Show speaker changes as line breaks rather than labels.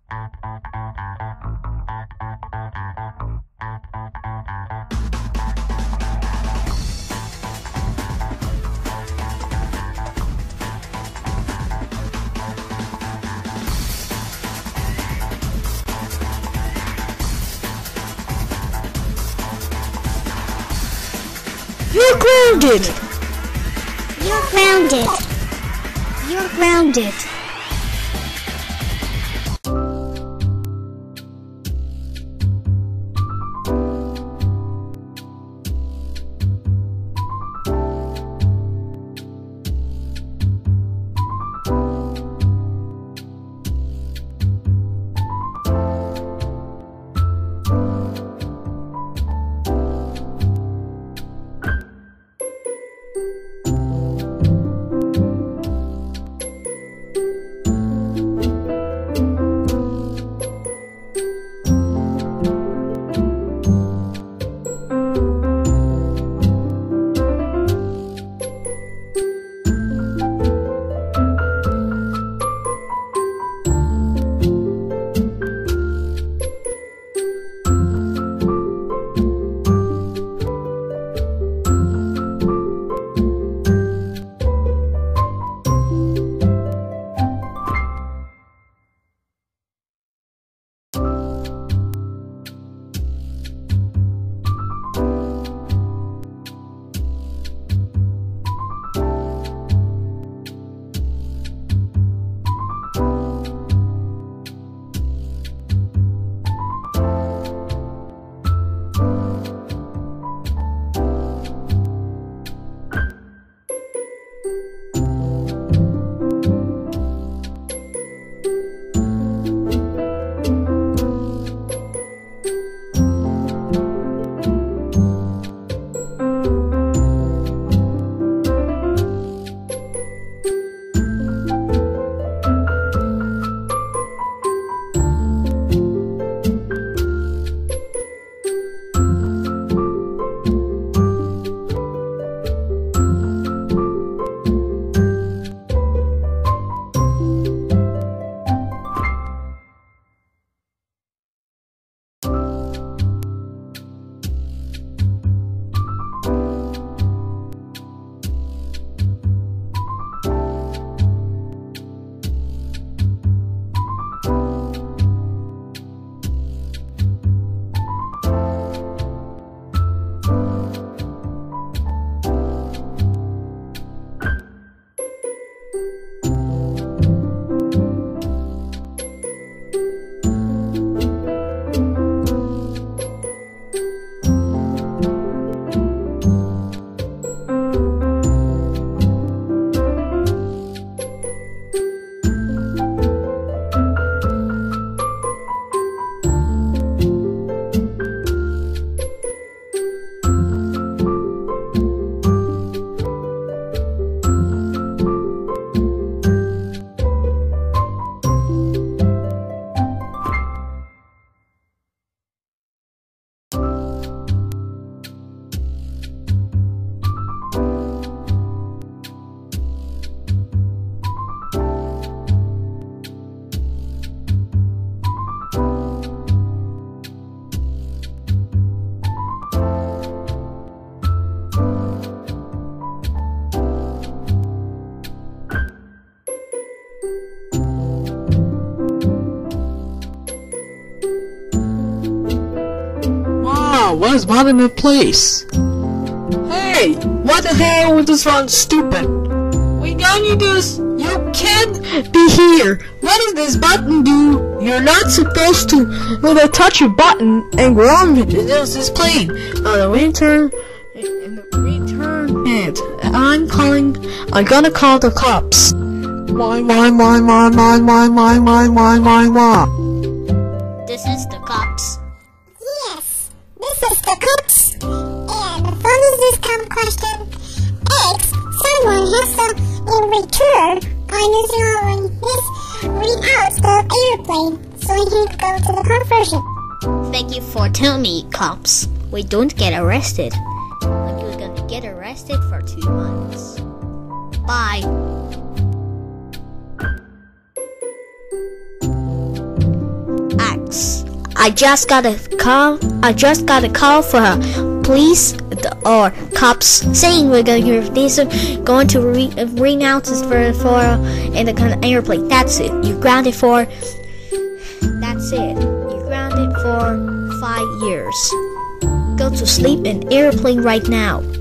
You're grounded!
You're grounded.
You're grounded!
What is bottom in place? Hey, what the hell with this run stupid? We got you this. You can't be here. What does this button do? You're not supposed to touch a button and ground it. This is plain. The return it. I'm gonna call the cops. Why?
This is the cops. Yes, this is the cops. And the phone is this question. X, someone has to return on this Reouts the airplane so he can go to the conversion.
Thank you for telling me, cops. We don't get arrested. Like you're gonna get arrested for 2 months. Bye. I just got a call for police or cops saying we're going to Reouts for in the kind of airplane. That's it. You're grounded for. That's it. You're grounded for 5 years. Go to sleep in airplane right now.